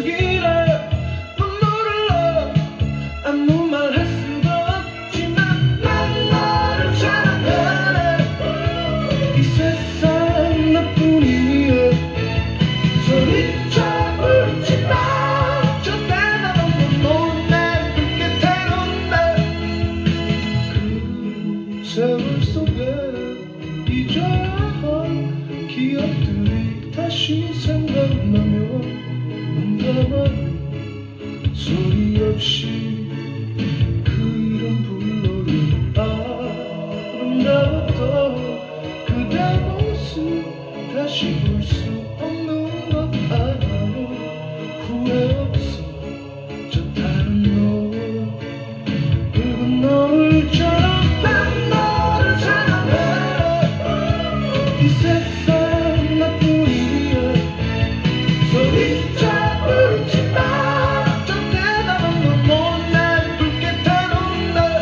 속이래 눈물을 너 아무 말 할 수가 없지만 난 너를 사랑해 이 세상 나뿐이야 소리쳐 울지 마 저 대단한 건 날 그렇게 태운다 그 세월 속에 잊어야 할 기억들이 다시 생각나면 눈 감아 소리 없이 그 이름 불러요 아름다웠던 그대 모습 다시 볼 수 없는 것 알아요 후회 없어 저 다른 너 붉은 노을처럼 난 너를 사랑해 이 세상 나뿐이야 소리쳐 울지 마 저 대단한 건 날 붉게 태운다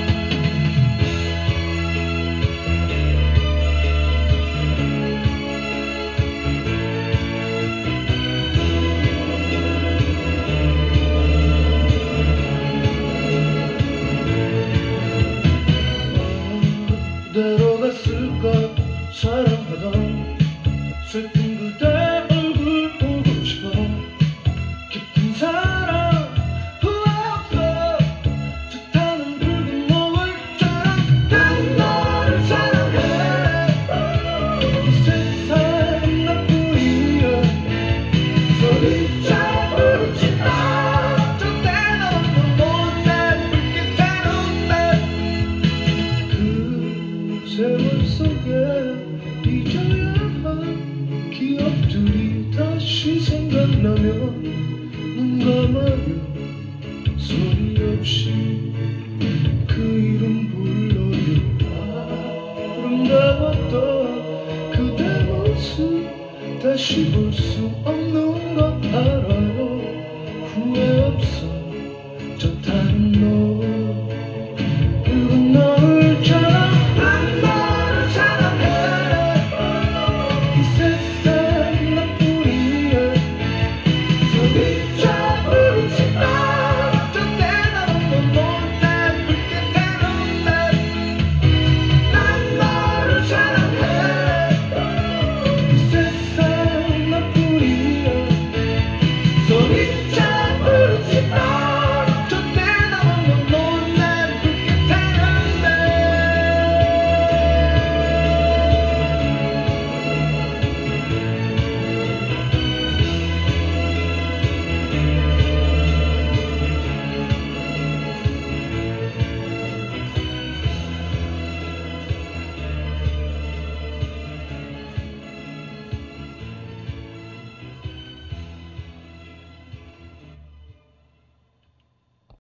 어디로 갔을까 사랑하던 슬픈 그대 얼굴 보고 싶어 깊은 사랑